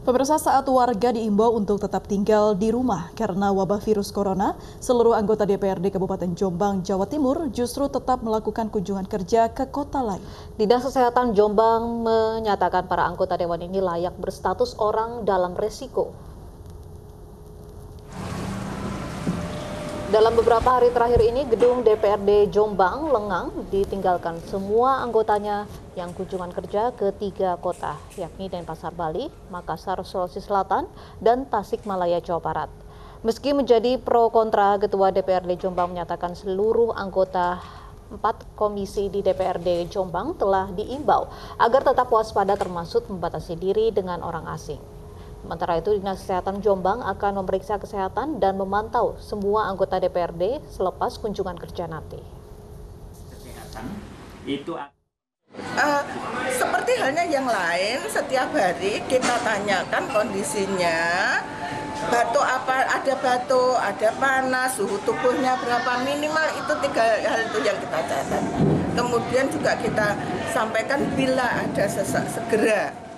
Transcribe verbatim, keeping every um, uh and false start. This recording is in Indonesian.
Pemirsa, saat warga diimbau untuk tetap tinggal di rumah karena wabah virus corona, seluruh anggota D P R D Kabupaten Jombang, Jawa Timur justru tetap melakukan kunjungan kerja ke kota lain. Dinas Kesehatan Jombang menyatakan para anggota dewan ini layak berstatus orang dalam resiko. Dalam beberapa hari terakhir ini, gedung D P R D Jombang lengang ditinggalkan semua anggotanya yang kunjungan kerja ke tiga kota, yakni Denpasar, Bali, Makassar, Sulawesi Selatan, dan Tasikmalaya, Jawa Barat. Meski menjadi pro kontra, Ketua D P R D Jombang menyatakan seluruh anggota empat komisi di D P R D Jombang telah diimbau agar tetap waspada termasuk membatasi diri dengan orang asing. Sementara itu, Dinas Kesehatan Jombang akan memeriksa kesehatan dan memantau semua anggota D P R D selepas kunjungan kerja nanti. Kesehatan itu uh, seperti halnya yang lain, setiap hari kita tanyakan kondisinya, batuk apa, ada batuk, ada panas, suhu tubuhnya berapa, minimal itu tiga hal itu yang kita catat. Kemudian juga kita sampaikan bila ada sesak segera